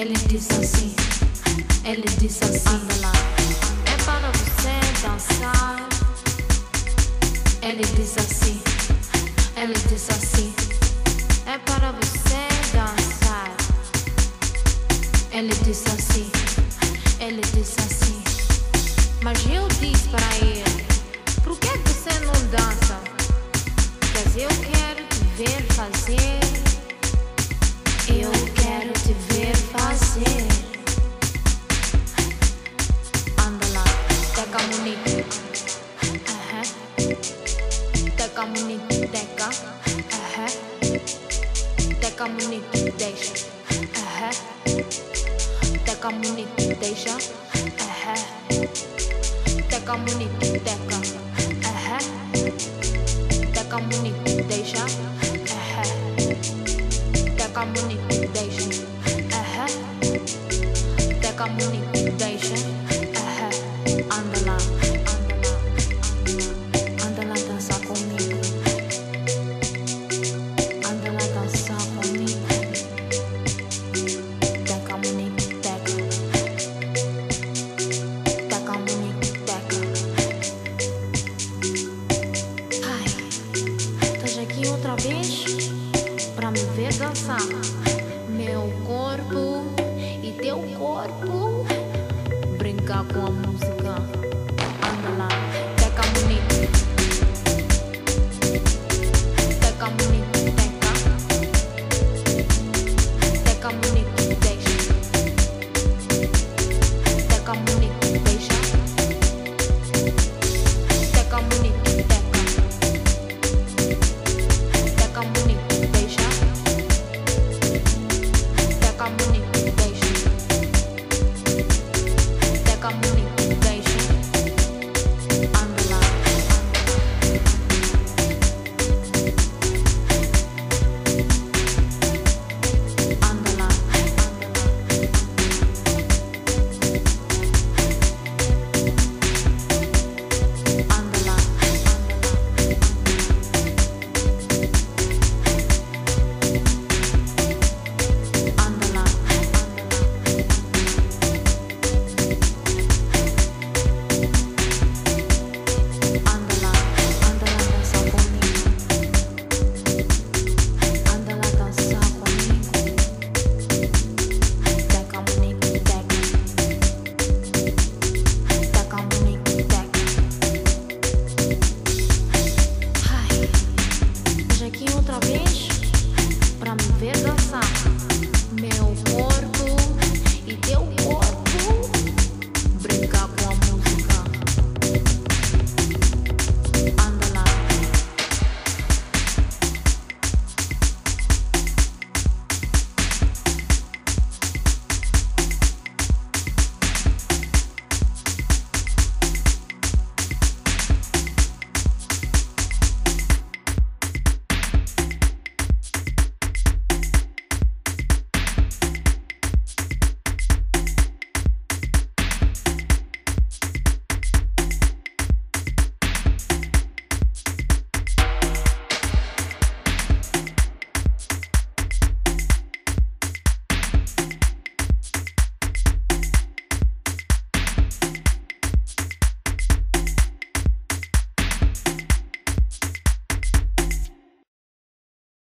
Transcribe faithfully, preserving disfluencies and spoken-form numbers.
Ele diz assim, ele diz assim, anda lá. É para você dançar. Ele diz assim, ele diz assim, é para você dançar. Ele diz assim, ele diz assim, mas eu disse para ele, por que você não dança? Mas eu quero te ver fazer. Eu quero te ver fazer. Anda lá, Teka Munike. Aham. Teka Munike, Teka. Aham. Teka Munike, deixa. Aham. Teka Munike, deixa. Aham. Teka Munike, Teka. Aham. Teka Munike, deixa. Aham. Teka Munike, deixa. Aham. Teka Munike.